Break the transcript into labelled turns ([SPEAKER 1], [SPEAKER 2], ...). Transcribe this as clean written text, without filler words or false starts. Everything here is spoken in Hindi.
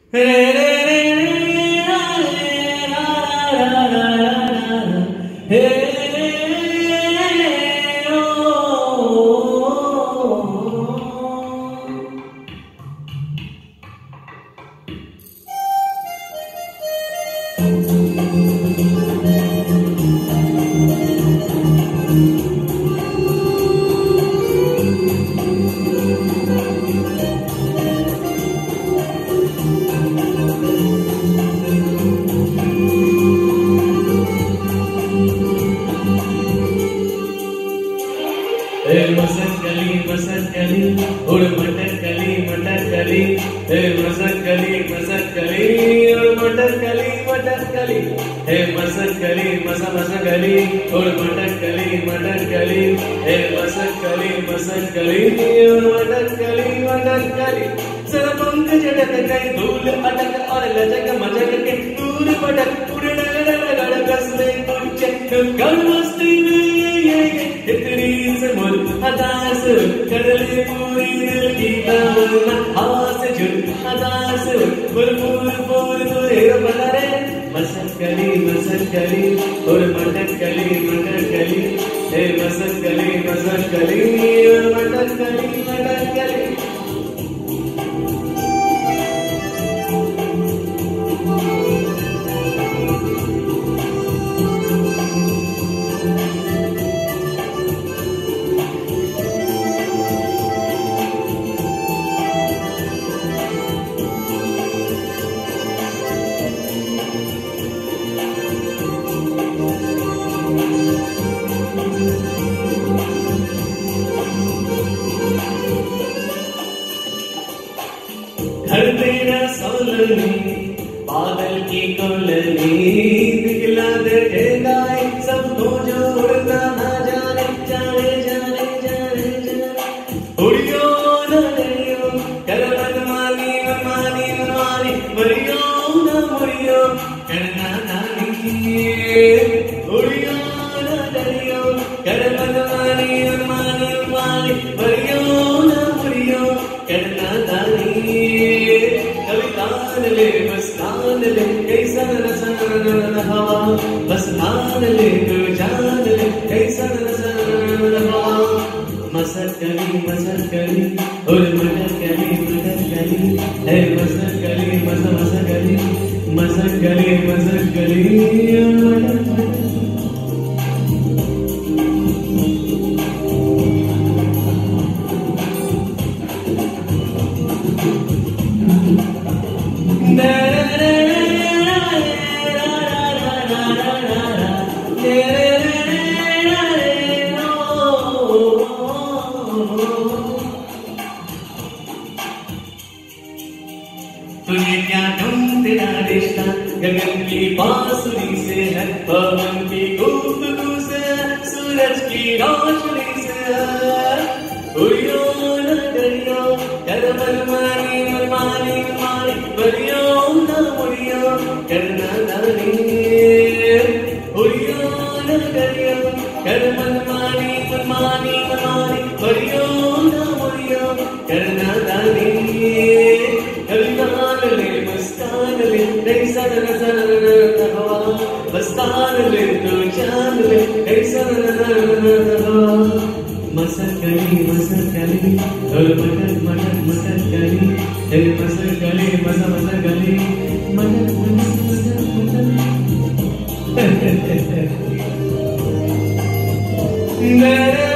[SPEAKER 1] रे रे रे रे रा रे रा रा रा रा हे ओ मसकली और मटकली मटकली मसकली और मटकली हे मसकली मसकली और मटकली हे मसकली और मटकली सर पंख झटक गई धूल अटक और लचक मचक के दूर पटक उड़ने लगा कसमे कुछ कर मस्ती में इतनी से मुल हदास कर ले पूरी दिल की तमन्ना हवा से जुड़ हदास फूल फूल फूल तुझे बना रे मसकली और मटकली हे मसकली और मटकली घर तेरा सोलनी बादल की कोलनी दिखला देगा सबको जो उड़ना ना जाने उड़ियो न डरियो कर मनमानी मरियो न मुड़ियो करना दानी उड़ियो न डरियो कर मनमानी मरियो न मुड़ियो करना दानी ले बस कान ले कैसा नसन हवा बस कान ले तू जान ले कैसा नसन हवा मसकली और मटकली है मसकली तुझे क्या तुम तेरा रिश्ता गगन की बांसुरी से है पवन की गुफ्तगू से सूरज की रोशनी से उड़ियो न डरियो कर मनमानी मरियो न मुड़ियो करना दानी उड़ियो न डरियो कर मनमानी मरियो न मुड़ियो करना दानी मस्तान ले कैसा नजर हवा मस्तान ले तू जान ले कैसा नजर हवा मसकली और मटकली हे मसकली मटक